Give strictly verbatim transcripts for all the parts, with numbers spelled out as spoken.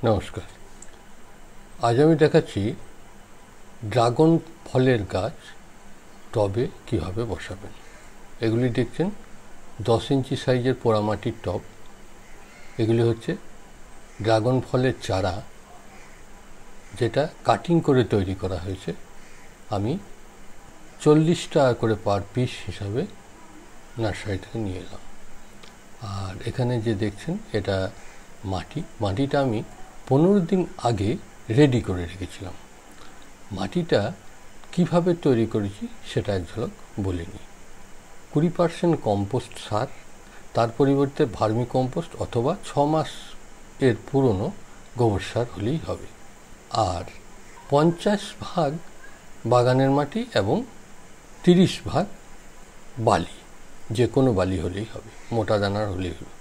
নমস্কার। আজ আমি দেখাচ্ছি ড্রাগন ফলের গাছ টবে কিভাবে বসাবেন। এগুলি দেখছেন দশ ইঞ্চি সাইজের পোড়ামাটির টব। এগুলি হচ্ছে ড্রাগন ফলের চারা, যেটা কাটিং করে তৈরি করা হয়েছে। আমি চল্লিশ টাকা করে পার পিস হিসাবে নার্সারি থেকে নিয়ে এলাম। আর এখানে যে দেখছেন এটা মাটি মাটিটা আমি পনেরো দিন আগে রেডি করে রেখেছিলাম। মাটিটা কিভাবে তৈরি করেছি সেটা এক ঝলক বলে নিই। কুড়ি পার্সেন্ট কম্পোস্ট সার, তার পরিবর্তে ভার্মি কম্পোস্ট অথবা ছ মাস এর পুরনো গোবর সার হলেই হবে। আর পঞ্চাশ ভাগ বাগানের মাটি এবং তিরিশ ভাগ বালি, যে কোনো বালি হলেই হবে, মোটা দানার হলেই হবে।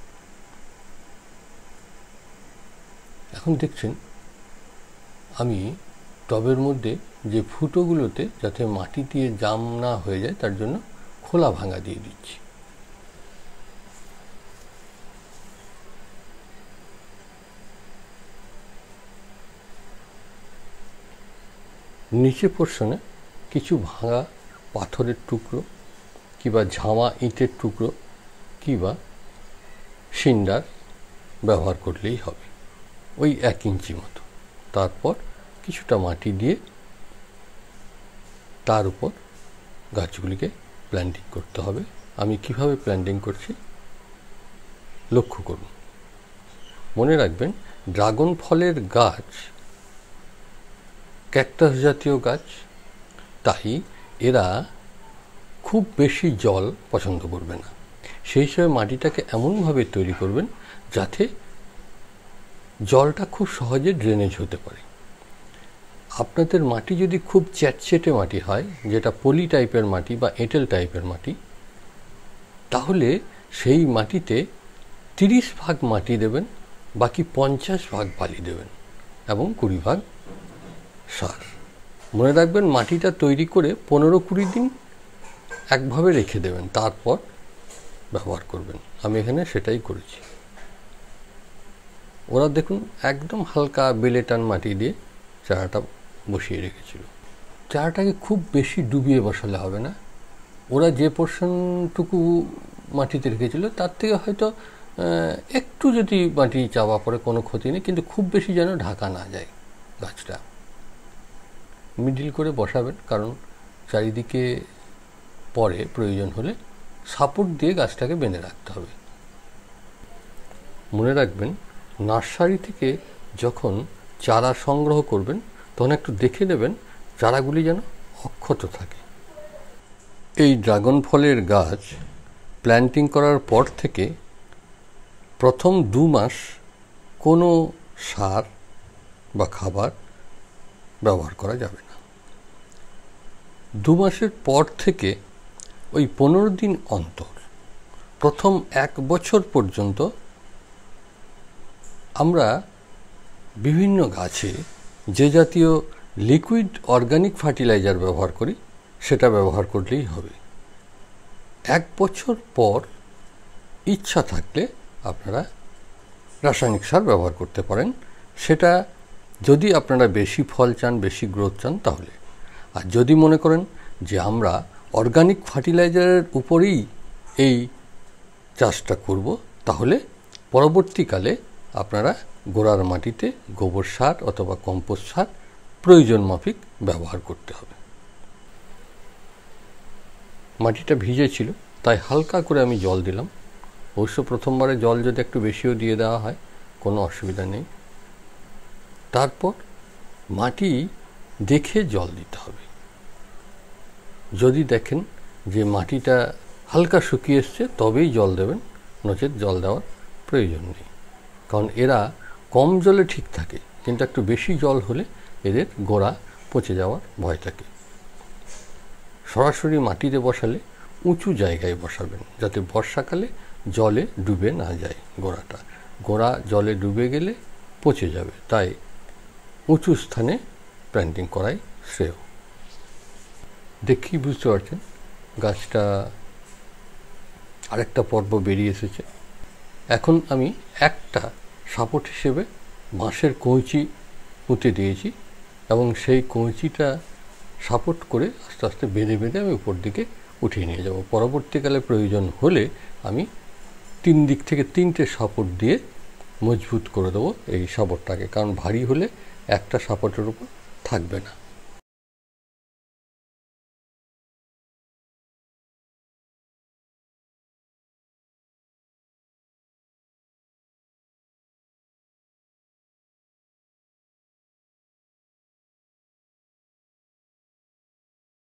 এখন দেখছেন আমি টবের মধ্যে যে ফুটোগুলোতে যাতে মাটি দিয়ে জাম না হয়ে যায় তার জন্য খোলা ভাঙা দিয়ে দিচ্ছি। নিচে পোর্শনে কিছু ভাঙা পাথরের টুকরো কিংবা ঝামা ইটের টুকরো কিংবা সিন্ডার ব্যবহার করলেই হবে, ওই এক ইঞ্চি মতো। তারপর কিছুটা মাটি দিয়ে তার উপর গাছগুলিকে প্ল্যান্টিং করতে হবে। আমি কিভাবে প্ল্যান্টিং করছি লক্ষ্য করুন। মনে রাখবেন, ড্রাগন ফলের গাছ ক্যাকটাস জাতীয় গাছ, তাই এরা খুব বেশি জল পছন্দ করবে না। সেই হিসাবে মাটিটাকে এমনভাবে তৈরি করবেন যাতে জলটা খুব সহজে ড্রেনেজ হতে পারে। আপনাদের মাটি যদি খুব চ্যাটচেটে মাটি হয়, যেটা পলি টাইপের মাটি বা এঁটেল টাইপের মাটি, তাহলে সেই মাটিতে তিরিশ ভাগ মাটি দেবেন, বাকি পঞ্চাশ ভাগ বালি দেবেন এবং কুড়ি ভাগ সার। মনে রাখবেন, মাটিটা তৈরি করে পনেরো কুড়ি দিন একভাবে রেখে দেবেন, তারপর ব্যবহার করবেন। আমি এখানে সেটাই করেছি। ওরা দেখুন একদম হালকা বেলেটান মাটি দিয়ে চারাটা বসিয়ে রেখেছিল। চারাটাকে খুব বেশি ডুবিয়ে বসালে হবে না। ওরা যে পোর্শনটুকু মাটিতে রেখেছিল তার থেকে হয়তো একটু যদি মাটি চাপা পড়ে কোনো ক্ষতি নেই, কিন্তু খুব বেশি যেন ঢাকা না যায় গাছটা। মিডিল করে বসাবেন, কারণ চারিদিকে পরে প্রয়োজন হলে সাপোর্ট দিয়ে গাছটাকে বেঁধে রাখতে হবে। মনে রাখবেন, নার্সারি থেকে যখন চারা সংগ্রহ করবেন তখন একটু দেখে নেবেন চারাগুলি যেন অক্ষত থাকে। এই ড্রাগন ফলের গাছ প্ল্যান্টিং করার পর থেকে প্রথম দু মাস কোনো সার বা খাবার ব্যবহার করা যাবে না। দু মাসের পর থেকে ওই পনেরো দিন অন্তর প্রথম এক বছর পর্যন্ত আমরা বিভিন্ন গাছে যে জাতীয় লিকুইড অর্গানিক ফার্টিলাইজার ব্যবহার করি সেটা ব্যবহার করলেই হবে। এক বছর পর ইচ্ছা থাকলে আপনারা রাসায়নিক সার ব্যবহার করতে পারেন, সেটা যদি আপনারা বেশি ফল চান, বেশি গ্রোথ চান তাহলে। আর যদি মনে করেন যে আমরা অর্গানিক ফার্টিলাইজারের উপরেই এই চাষটা করব, তাহলে পরবর্তীকালে আপনারা গোড়ার মাটিতে গোবর সার অথবা কম্পোস্ট সার প্রয়োজন মাফিক ব্যবহার করতে হবে। মাটিটা ভিজে ছিল তাই হালকা করে আমি জল দিলাম। অবশ্য প্রথমবারে জল যদি একটু বেশিও দিয়ে দেওয়া হয় কোনো অসুবিধা নেই। তারপর মাটি দেখে জল দিতে হবে। যদি দেখেন যে মাটিটা হালকা শুকিয়ে এসছে তবেই জল দেবেন, নচেৎ জল দেওয়ার প্রয়োজন নেই। কারণ এরা কম জলে ঠিক থাকে, কিন্তু একটু বেশি জল হলে এদের গোড়া পচে যাওয়ার ভয় থাকে। সরাসরি মাটিতে বসালে উঁচু জায়গায় বসাবেন, যাতে বর্ষাকালে জলে ডুবে না যায় গোড়াটা। গোড়া জলে ডুবে গেলে পচে যাবে, তাই উঁচু স্থানে প্ল্যান্টিং করাই শ্রেয়। দেখি বুঝতে পারছেন গাছটা আরেকটা পর্ব বেরিয়ে এসেছে। এখন আমি একটা সাপোর্ট হিসেবে বাঁশের কঞ্চি পুঁতে দিয়েছি এবং সেই কঞ্চিটা সাপোর্ট করে আস্তে আস্তে বেঁধে বেঁধে আমি উপর দিকে উঠিয়ে নিয়ে যাব। পরবর্তীকালে প্রয়োজন হলে আমি তিন দিক থেকে তিনটে সাপোর্ট দিয়ে মজবুত করে দেবো এই সাপোর্টটাকে, কারণ ভারী হলে একটা সাপোর্টের উপর থাকবে না।